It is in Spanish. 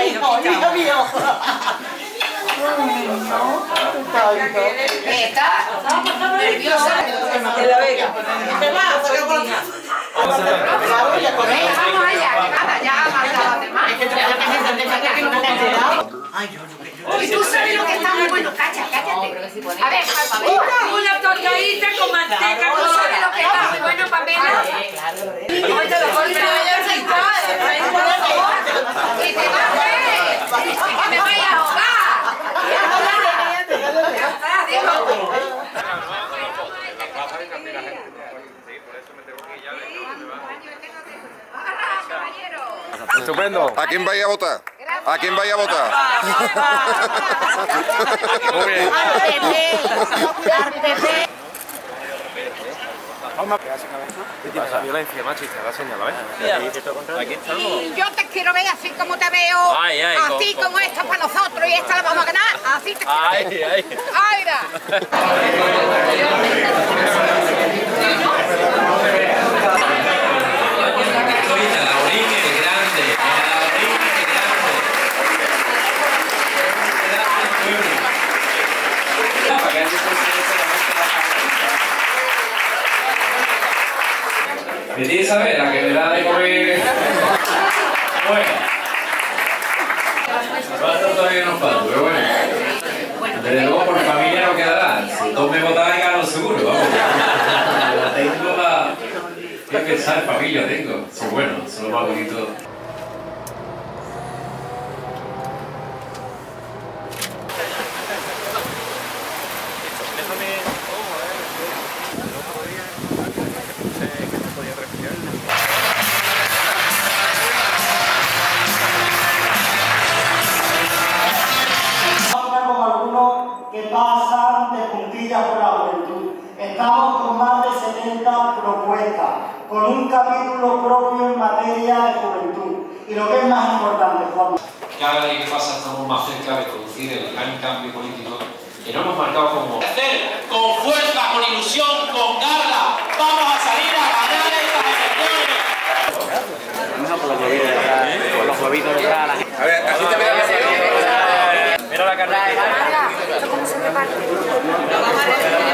hijo mío. Está nerviosa. En la Vega. ¿Qué más? Vamos allá, que nada, ya ha matado a los demás. Y tú sabes lo que está muy bueno, cállate. A ver, una tostadita con manteca. ¿tú sabes lo que está muy bueno, Pamela? Y te me vaya a ahogar. Estupendo. ¿A quién vais a votar? ¿A quién vais a votar? Muy bien. Al PP. La violencia machista, la señala, ¿ves? Aquí estamos. Y yo te quiero ver así como te veo, así como esto para nosotros y esta la vamos a ganar, así te quiero ver. ¡Aira! ¿Me tienes a ver la que me da de comer? Bueno. Todavía no falta, pero bueno. Desde luego por familia no quedará. Si todos me votan gano seguro, vamos. Tengo para... Hay que pensar, familia tengo. Son buenos, son los más bonitos. Que pasan de puntillas por la juventud. Estamos con más de 70 propuestas, con un capítulo propio en materia de juventud. Y lo que es más importante, Juan. Cada día que pasa estamos más cerca de producir el gran cambio político que no hemos marcado como... Hacer con fuerza, con ilusión, con garra, vamos a salir a ganar estas elecciones. Con los huevitos detrás, la gente. A ver, así te verás. Mira la carrera. ¿Esto cómo se reparte?